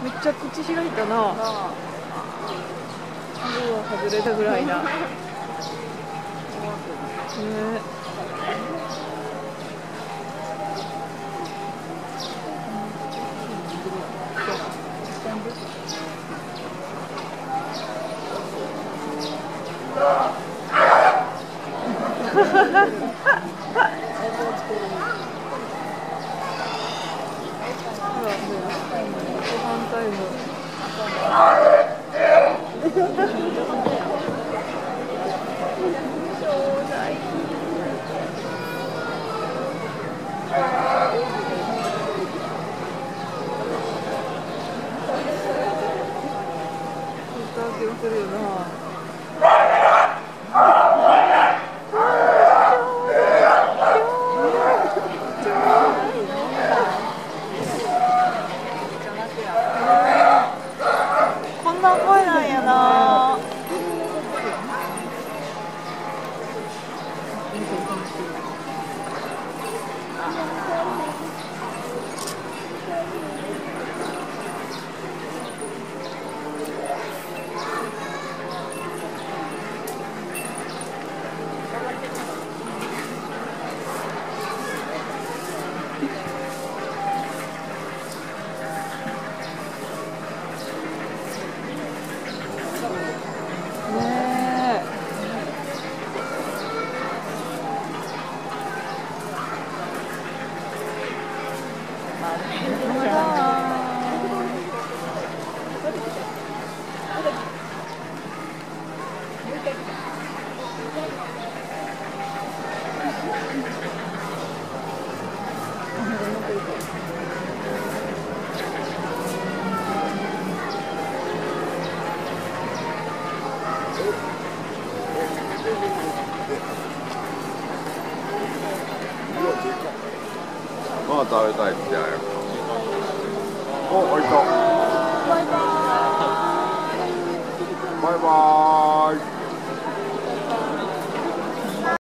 めっちゃ口開いたな。顎が外れたぐらいだ。するよな。こんな声なんやな。 まあ食べたいってあれ。お、開いた。バイバーイ。バイバーイ。